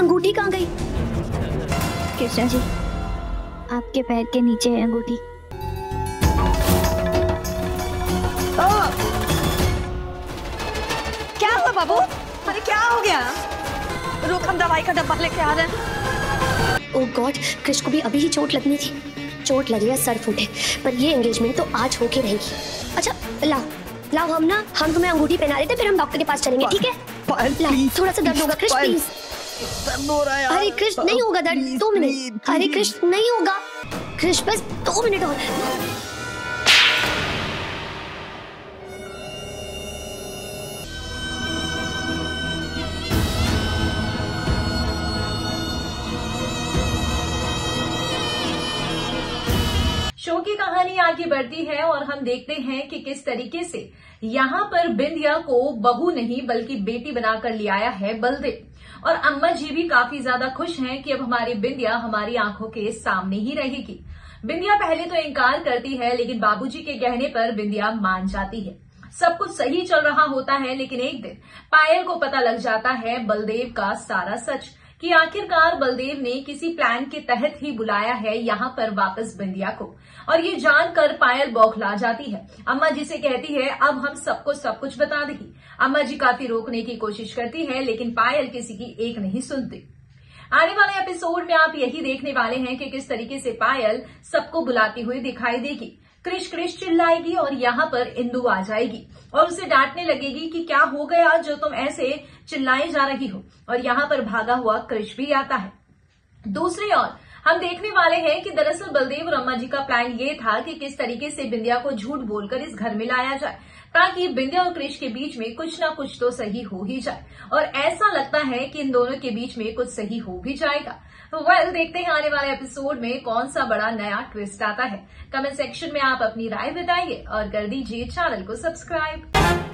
अंगूठी कहाँ गई? कृष्णा जी, आपके पैर के नीचे है अंगूठी। क्या हुआ बाबू? अरे क्या हो गया? रुक, हम दवाई का डब्बा लेके आ रहे हैं। ओह गॉड, कृष्ण को भी अभी ही चोट लगनी थी। चोट लगी या सर फूटे, पर ये एंगेजमेंट तो आज होके रहेगी। अच्छा लाओ हम तुम्हें अंगूठी पहना देते, फिर हम डॉक्टर के पास चलेंगे, ठीक है? लाओ, थोड़ा सा दर्द होगा कृष्ण, प्लीज। दर्द हो रहा है यार। अरे कृष्ण, नहीं होगा दर्द, 2 मिनट। अरे कृष्ण, नहीं होगा कृष्ण, बस 2 मिनट और। शो की कहानी आगे बढ़ती है और हम देखते हैं कि किस तरीके से यहाँ पर बिंदिया को बहू नहीं बल्कि बेटी बनाकर ले आया है बलदेव। और अम्मा जी भी काफी ज्यादा खुश हैं कि अब हमारी बिंदिया हमारी आंखों के सामने ही रहेगी। बिंदिया पहले तो इनकार करती है, लेकिन बाबूजी के कहने पर बिंदिया मान जाती है। सब कुछ सही चल रहा होता है, लेकिन एक दिन पायल को पता लग जाता है बलदेव का सारा सच, कि आखिरकार बलदेव ने किसी प्लान के तहत ही बुलाया है यहाँ पर वापस बिंदिया को। और ये जानकर पायल बौखला जाती है। अम्मा जी से कहती है अब हम सबको सब कुछ बता देगी। अम्मा जी काफी रोकने की कोशिश करती है, लेकिन पायल किसी की एक नहीं सुनती। आने वाले एपिसोड में आप यही देखने वाले हैं कि किस तरीके से पायल सबको बुलाती हुई दिखाई देगी। क्रिश चिल्लाएगी और यहाँ पर इंदु आ जाएगी और उसे डांटने लगेगी कि क्या हो गया जो तुम ऐसे चिल्लाए जा रही हो। और यहाँ पर भागा हुआ क्रिश भी आता है। दूसरी ओर हम देखने वाले हैं कि दरअसल बलदेव और अम्मा जी का प्लान ये था कि किस तरीके से बिंदिया को झूठ बोलकर इस घर में लाया जाए, ताकि बिंदिया और क्रिश के बीच में कुछ ना कुछ तो सही हो ही जाए। और ऐसा लगता है कि इन दोनों के बीच में कुछ सही हो भी जाएगा। तो देखते हैं आने वाले एपिसोड में कौन सा बड़ा नया ट्विस्ट आता है। कमेंट सेक्शन में आप अपनी राय बताइए और कर दीजिए चैनल को सब्सक्राइब।